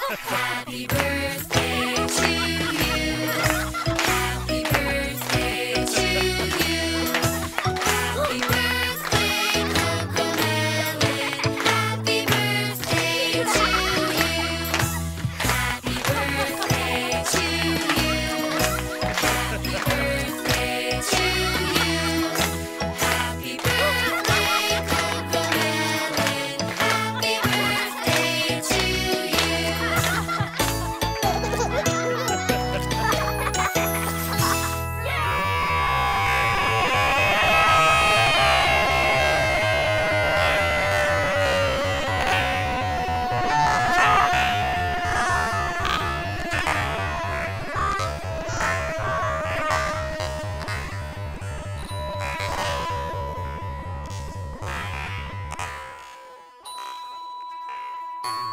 Happy birthday to you. Happy birthday to you. Happy birthday, Cocomelon. Happy birthday to you. Happy birthday to you. Happy birthday to you. Happy birthday, Cocomelon. Happy birthday to you.